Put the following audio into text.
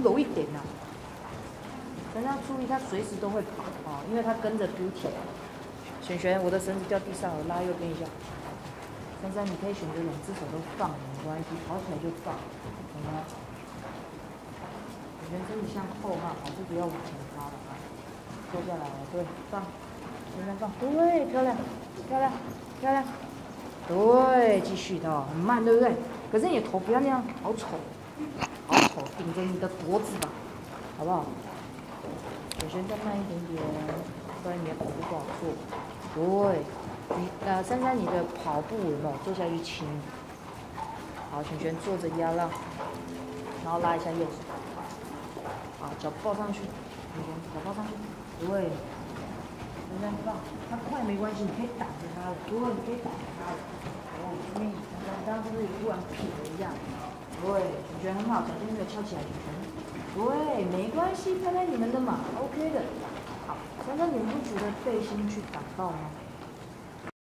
有一点呐、但是要注意，他随时都会跑啊、因为他跟着嘟铁。璇璇，我的绳子掉地上了，拉右边一下。珊珊，你可以选择2只手都放，没关系，跑起来就放，懂吗？璇璇身体向后哈，跑步不要往前趴了啊。坐下来了，对，放，珊珊放，对，漂亮，漂亮，漂亮，对，继续的，很慢，对不对？可是你的头不要那样，好丑，好丑，顶着你的脖子吧，好不好？璇璇再慢一点点，不然你的跑步不好做。对，你珊珊，你的跑步有没有坐下去轻？好，璇璇坐着压浪，然后拉一下右手，好，脚抱上去，璇璇脚抱上去，对，珊珊放，它快没关系，你可以挡着它的，对，你可以挡着它的。哦，注意，珊珊刚刚是不是突然撇了一下？对，璇璇很好，脚尖没有翘起来，璇璇。对，没关系，拍拍你们的嘛 ，OK 的。好，珊珊，你们不觉得背心去挡到吗？